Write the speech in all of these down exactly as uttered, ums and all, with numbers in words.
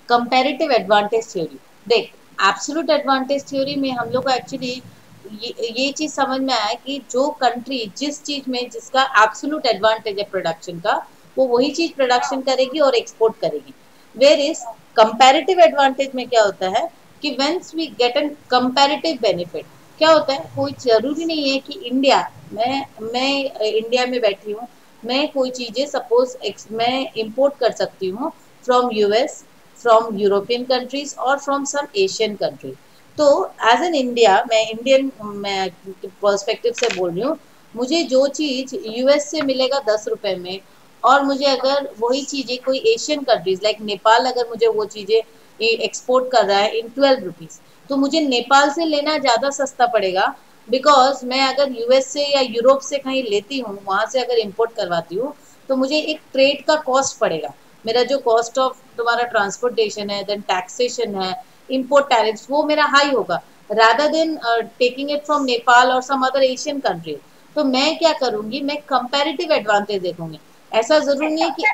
Comparative advantage theory. देख, absolute advantage theory में हम लोग को एक्चुअली ये ये चीज समझ में आया कि जो कंट्री जिस चीज में जिसका एब्सोल्यूट एडवांटेज है प्रोडक्शन का, वो वही चीज प्रोडक्शन करेगी और एक्सपोर्ट करेगी। वेयर इज कंपैरेटिव एडवांटेज में क्या होता है कि whence we get an comparative benefit, क्या होता है, कोई जरूरी नहीं है कि इंडिया, मैं मैं इंडिया में बैठी हूँ, मैं कोई चीजें सपोज मैं इंपोर्ट कर सकती हूँ from US, from European countries और फ्रॉम सम एशियन कंट्री। तो एज एन इंडिया, मैं इंडियन मैं पर्सपेक्टिव से बोल रही हूँ, मुझे जो चीज यूएस से मिलेगा दस रुपए में, और मुझे अगर वही चीजें कोई एशियन कंट्रीज लाइक नेपाल अगर मुझे वो चीजें एक्सपोर्ट कर रहा है इन ट्वेल्व रुपीज, तो मुझे नेपाल से लेना ज्यादा सस्ता पड़ेगा। बिकॉज मैं अगर यूएस से या यूरोप से कहीं लेती हूँ, वहां से अगर इम्पोर्ट करवाती हूँ, तो मुझे एक ट्रेड का कॉस्ट पड़ेगा। मेरा जो कॉस्ट ऑफ तुम्हारा ट्रांसपोर्टेशन है, देन टैक्सेशन है, इम्पोर्ट टैरिफ्स, वो मेरा हाई होगा rather than taking it from Nepal और सम अदर एशियन कंट्री। तो मैं क्या करूंगी, मैं कंपैरेटिव एडवांटेज देखूंगी। ऐसा जरूरी नहीं है कि,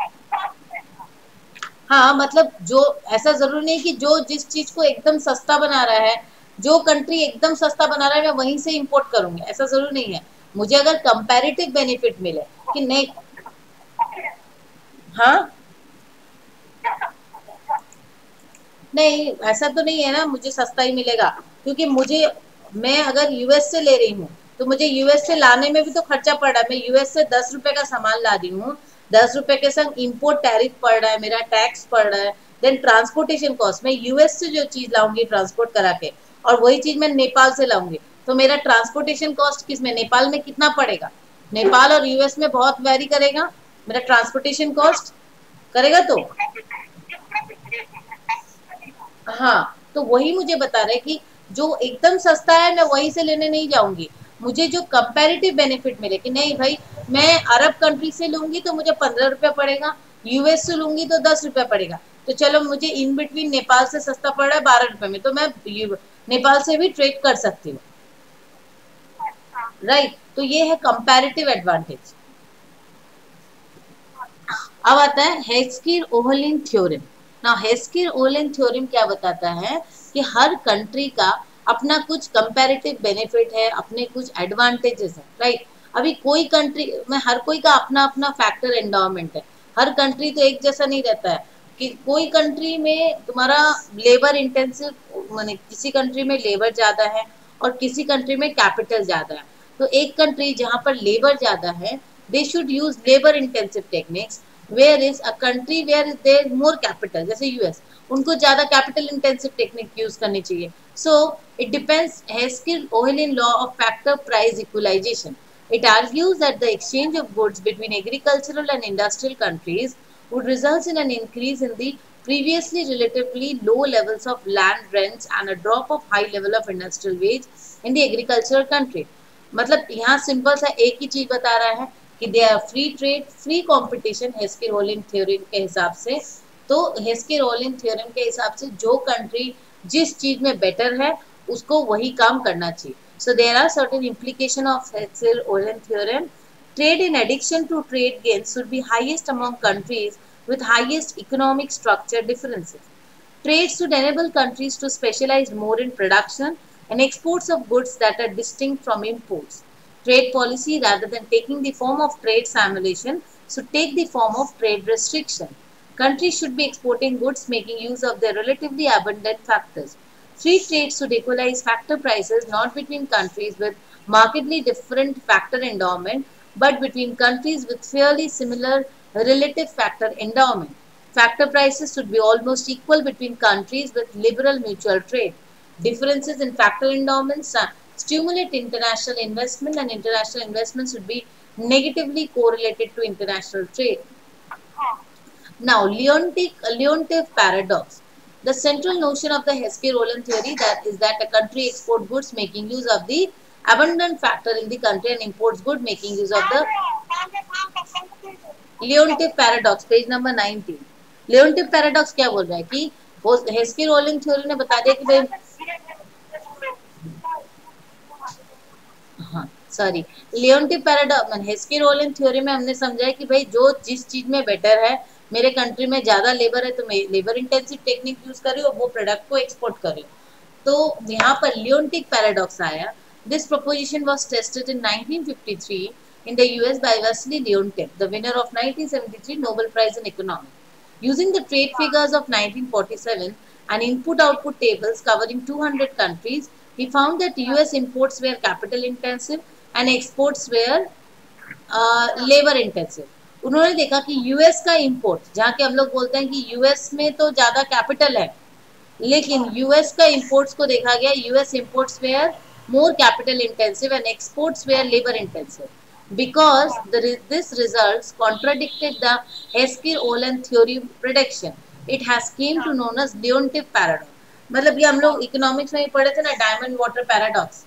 हाँ मतलब जो, ऐसा जरूरी नहीं कि जो जिस चीज को एकदम सस्ता बना रहा है, जो कंट्री एकदम सस्ता बना रहा है मैं वहीं से इंपोर्ट करूंगी, ऐसा जरूरी नहीं है। मुझे अगर कंपैरेटिव बेनिफिट मिले कि नहीं, हाँ नहीं ऐसा तो नहीं है ना मुझे सस्ता ही मिलेगा, क्योंकि मुझे, मैं अगर यूएस से ले रही हूँ तो मुझे यूएस से लाने में भी तो खर्चा पड़ रहा है। मैं यूएस से दस रुपए का सामान ला रही हूँ, दस रुपए के संग इम्पोर्ट टैरिफ पड़ रहा है, मेरा टैक्स पड़ रहा है, देन ट्रांसपोर्टेशन कॉस्ट, मैं यूएस से जो चीज लाऊंगी ट्रांसपोर्ट करा के, और वही चीज मैं नेपाल से लाऊंगी, तो मेरा ट्रांसपोर्टेशन कॉस्ट किस में, नेपाल में कितना पड़ेगा, नेपाल और यूएस में बहुत वेरी करेगा मेरा ट्रांसपोर्टेशन कॉस्ट, करेगा तो, हाँ तो वही मुझे बता रहे कि जो एकदम सस्ता है मैं वहीं से लेने नहीं जाऊंगी, मुझे जो कंपैरेटिव बेनिफिट मिले कि नहीं भाई, मैं अरब कंट्री से लूंगी तो मुझे पंद्रह रुपया पड़ेगा, यूएस से लूंगी तो दस रुपया पड़ेगा, तो चलो मुझे इन बिटवीन नेपाल से सस्ता पड़ रहा है बारह रुपए में, तो मैं नेपाल से भी ट्रेड कर सकती हूँ, राइट। तो ये है कंपैरेटिव एडवांटेज। अब आता है हेस्कीर ओहलिन थ्योरम। ना हेस्कीर ओहलिन थ्योरम क्या बताता है कि हर कंट्री का अपना कुछ कंपैरेटिव बेनिफिट है, अपने कुछ एडवांटेजेस है, राइट। अभी कोई कंट्री में हर कोई का अपना अपना फैक्टर एंडाउमेंट है, हर कंट्री तो एक जैसा नहीं रहता है कि कोई कंट्री में तुम्हारा लेबर इंटेंसिव, माने किसी कंट्री में लेबर ज्यादा है और किसी कंट्री में कैपिटल ज्यादा है। तो एक कंट्री जहां पर लेबर ज्यादा है, they should use labour intensive techniques, whereas a country where there is more capital, जैसे यूएस, उनको ज्यादा कैपिटल इंटेंसिव टेक्निक यूज करनी चाहिए। So it depends Heckscher Ohlin law of factor price equalisation. It argues that the exchange of goods between agricultural and industrial countries would result in an increase in the previously relatively low levels of land rents and a drop of high level of industrial wage in the agricultural country। मतलब यहाँ simple सा एक ही चीज बता रहा है कि they are free trade, free competition Heckscher Ohlin theorem के हिसाब से। तो हेस्किर ओहलिन थ्योरम के हिसाब से जो कंट्री जिस चीज में बेटर है उसको वही काम करना चाहिए। So there are certain implication of Heschel-Ohlin theorem. Trade in addition to trade gains should be highest among countries with highest economic structure differences. Trade should enable countries to specialize more in production and exports of goods that are distinct from imports. Trade policy, rather than taking the form of trade simulation, should take the form of trade restriction. Countries should be exporting goods making use of their relatively abundant factors. Free trade should equalize factor prices not between countries with markedly different factor endowment, but between countries with fairly similar relative factor endowment. Factor prices should be almost equal between countries with liberal mutual trade. Differences in factor endowments stimulate international investment, and international investment should be negatively correlated to international trade. Now, Leontief, Leontief paradox. The central notion of the Heschel-Ohlin theory that is that a country exports goods making use of the abundant factor in the country and imports goods making use of the Leontief paradox, page number nineteen. Leontief paradox क्या बोल रहा है कि हेस्किर-ओहलिन theory ने बता दिया कि भाई, हाँ sorry, Leontief paradox Heckscher Ohlin theory में हमने समझा है कि भाई जो जिस चीज में बेटर है मेरे कंट्री में ज्यादा लेबर है तो मैं लेबर इंटेंसिव टेक्निक यूज कर रही हूँ, वो प्रोडक्ट को एक्सपोर्ट कर रही हूँ। तो यहाँ पर लियोनटिक पैराडॉक्स आया। This proposition was tested in nineteen fifty-three in the U S by Wesley Leontief, the winner of nineteen seventy-three Nobel Prize in Economics. Using the trade figures of nineteen forty-seven and input-output tables covering two hundred countries, he found that U S imports were capital intensive and exports were labour intensive. उन्होंने देखा कि US का import, जहाँ के हम लोग बोलते हैं कि यूएस में तो ज्यादा कैपिटल है, लेकिन यूएस का इंपोर्ट्स को देखा गया, US imports were more capital intensive and exports were labour intensive, because the, this results contradicted the Heskir-Ohlin theory prediction. It has came to known as Leontief paradox। मतलब ये हम लोग इकोनॉमिक्स में ही पढ़े थे ना, डायमंड वाटर पैराडॉक्स,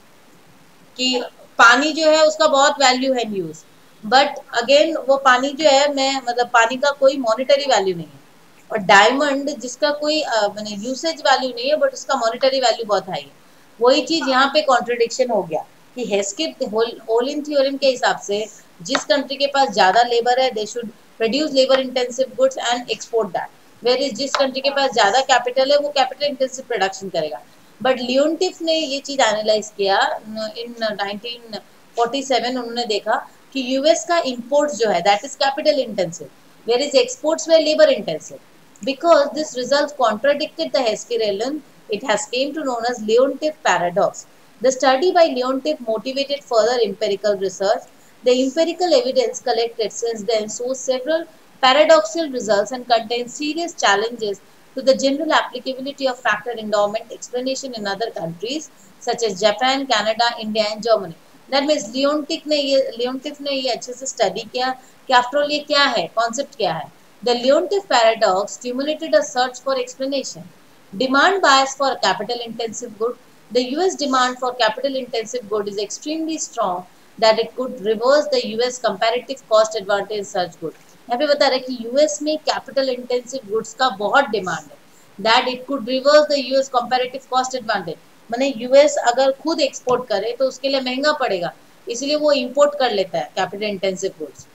कि पानी जो है उसका बहुत वैल्यू है न्यूज, बट अगेन वो पानी जो है, मैं मतलब पानी का कोई मॉनिटरी वैल्यू नहीं है, और डायमंड जिसका कोई मैंने यूसेज वैल्यू नहीं है बट उसका मॉनिटरी वैल्यू बहुत हाई है। वही चीज यहाँ पे कॉन्ट्रडिक्शन हो गया कि हेस्किर-ओलिन थ्योरम के हिसाब से जिस कंट्री के पास ज्यादा लेबर है they should produce labour intensive goods and export that, whereas जिस कंट्री के पास ज्यादा कैपिटल है वो कैपिटल इंटेंसिव प्रोडक्शन करेगा। बट लियोनटिफ ने ये चीज एनालाइज किया इन नाइनटीन फोर्टी सेवन। उन्होंने देखा कि यूएस का इंपोर्ट्स जो है that is capital intensive, whereas exports were labour intensive. Because this result contradicted the Heskir-Ohlin, it has came to known as Leontief paradox. The study by Leontief motivated further empirical research. The empirical evidence collected since then shows several paradoxical results and contains serious challenges to the general applicability of factor endowment explanation in other countries such as Japan, Canada, India and Germany. That means Leontief ने ये Leontief ने ये अच्छे से study किया कि after all ये क्या है, कॉन्सेप्ट क्या है। The Leontief paradox stimulated a search for explanation. Demand bias for capital-intensive good. The U S demand for capital-intensive good is extremely strong that it could reverse the U S comparative cost advantage in such good. यहाँ पे बता रहा है कि US में capital-intensive goods का बहुत demand है, that it could reverse the U S comparative cost advantage। माने यूएस अगर खुद एक्सपोर्ट करे तो उसके लिए महंगा पड़ेगा, इसलिए वो इंपोर्ट कर लेता है capital-intensive goods।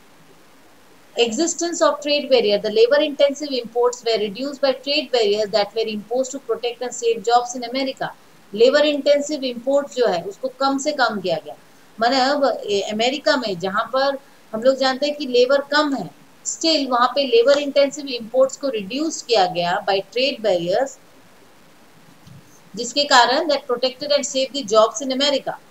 Existence of trade barrier. The labor intensive imports were reduced by trade barriers that were imposed to protect and save jobs in America. Labor intensive imports जो है उसको कम से कम किया गया। माने अब अमेरिका में जहाँ पर हम लोग जानते हैं कि लेबर कम है, स्टिल वहाँ पे लेबर इंटेंसिव इंपोर्ट्स को रिड्यूस किया गया बाय ट्रेड बैरियर्स, जिसके कारण that protected and save the jobs in America.